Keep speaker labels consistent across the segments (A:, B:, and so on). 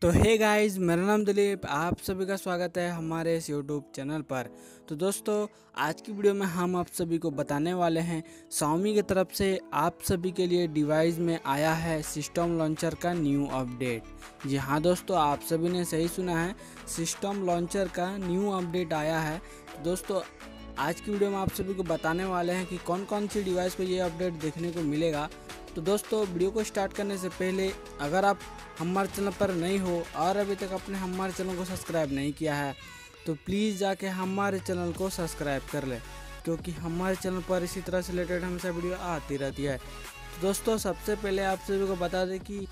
A: तो hey guys, मेरा नाम दिलीप, आप सभी का स्वागत है हमारे इस यूट्यूब चैनल पर। तो दोस्तों, आज की वीडियो में हम आप सभी को बताने वाले हैं Xiaomi की तरफ से आप सभी के लिए डिवाइस में आया है सिस्टम लॉन्चर का न्यू अपडेट। जी हाँ दोस्तों, आप सभी ने सही सुना है, सिस्टम लॉन्चर का न्यू अपडेट आया है। तो दोस्तों, आज की वीडियो में आप सभी को बताने वाले हैं कि कौन कौन सी डिवाइस पर ये अपडेट देखने को मिलेगा। तो दोस्तों, वीडियो को स्टार्ट करने से पहले अगर आप हमारे चैनल पर नहीं हो और अभी तक आपने हमारे चैनल को सब्सक्राइब नहीं किया है तो प्लीज़ जाके हमारे चैनल को सब्सक्राइब कर ले, क्योंकि हमारे चैनल पर इसी तरह से रिलेटेड हमेशा वीडियो आती रहती है। तो दोस्तों, सबसे पहले आप सभी को बता दें कि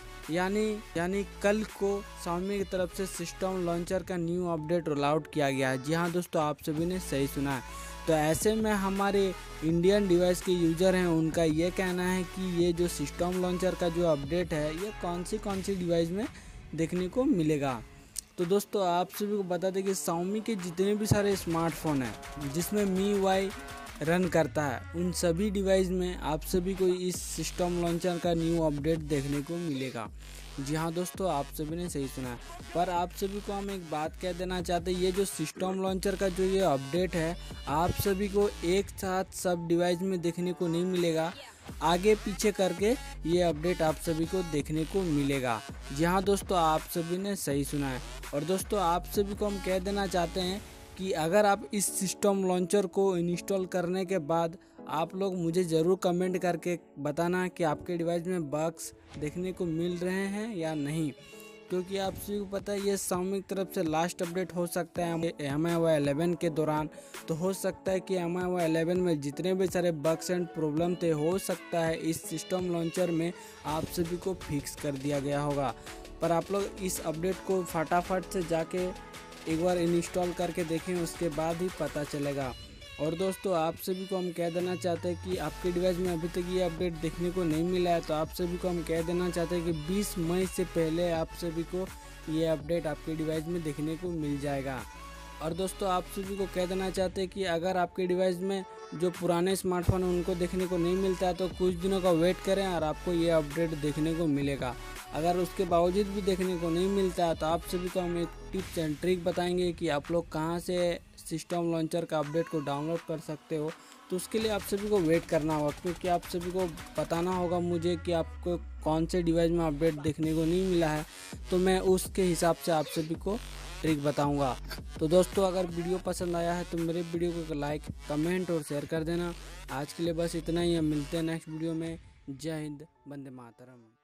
A: यानी कल को Xiaomi की तरफ से सिस्टम लॉन्चर का न्यू अपडेट रोल आउट किया गया है। जी हाँ दोस्तों, आप सभी ने सही सुना है। तो ऐसे में हमारे इंडियन डिवाइस के यूज़र हैं, उनका ये कहना है कि ये जो सिस्टम लॉन्चर का जो अपडेट है ये कौन सी डिवाइस में देखने को मिलेगा। तो दोस्तों, आप सभी को बता दें कि Xiaomi के जितने भी सारे स्मार्टफोन हैं जिसमें MIUI रन करता है, उन सभी डिवाइस में आप सभी को इस सिस्टम लॉन्चर का न्यू अपडेट देखने को मिलेगा। जी हाँ दोस्तों, आप सभी ने सही सुना है। पर आप सभी को हम एक बात कह देना चाहते हैं, ये जो सिस्टम लॉन्चर का जो ये अपडेट है आप सभी को एक साथ सब डिवाइस में देखने को नहीं मिलेगा, आगे पीछे करके ये अपडेट आप सभी को देखने को मिलेगा। जी हाँ दोस्तों, आप सभी ने सही सुना है। और दोस्तों, आप सभी को हम कह देना चाहते हैं कि अगर आप इस सिस्टम लॉन्चर को इंस्टॉल करने के बाद आप लोग मुझे ज़रूर कमेंट करके बताना कि आपके डिवाइस में बग्स देखने को मिल रहे हैं या नहीं, क्योंकि आप सभी को पता है ये Xiaomi की तरफ से लास्ट अपडेट हो सकता है MIUI 11 के दौरान। तो हो सकता है कि MIUI 11 में जितने भी सारे बग्स एंड प्रॉब्लम थे, हो सकता है इस सिस्टम लॉन्चर में आप सभी को फिक्स कर दिया गया होगा। पर आप लोग इस अपडेट को फटाफट से जाके एक बार इंस्टॉल करके देखें, उसके बाद ही पता चलेगा। और दोस्तों, आप सभी को हम कह देना चाहते हैं कि आपके डिवाइस में अभी तक ये अपडेट देखने को नहीं मिला है, तो आप सभी को हम कह देना चाहते हैं कि 20 मई से पहले आप सभी को ये अपडेट आपके डिवाइस में देखने को मिल जाएगा। और दोस्तों, आप सभी को कह देना चाहते हैं कि अगर आपके डिवाइस में जो पुराने स्मार्टफोन हैं उनको देखने को नहीं मिलता है तो कुछ दिनों का वेट करें और आपको ये अपडेट देखने को मिलेगा। अगर उसके बावजूद भी देखने को नहीं मिलता है तो आप सभी को हम एक टिप्स एंड ट्रिक बताएंगे कि आप लोग कहां से सिस्टम लॉन्चर का अपडेट को डाउनलोड कर सकते हो। तो उसके लिए आप सभी को वेट करना होगा, क्योंकि आप सभी को बताना होगा मुझे कि आपको कौन से डिवाइस में अपडेट देखने को नहीं मिला है, तो मैं उसके हिसाब से आप सभी को ट्रिक बताऊंगा। तो दोस्तों, अगर वीडियो पसंद आया है तो मेरे वीडियो को लाइक, कमेंट और शेयर कर देना। आज के लिए बस इतना ही, हम मिलते हैं नेक्स्ट वीडियो में। जय हिंद, वंदे मातरम।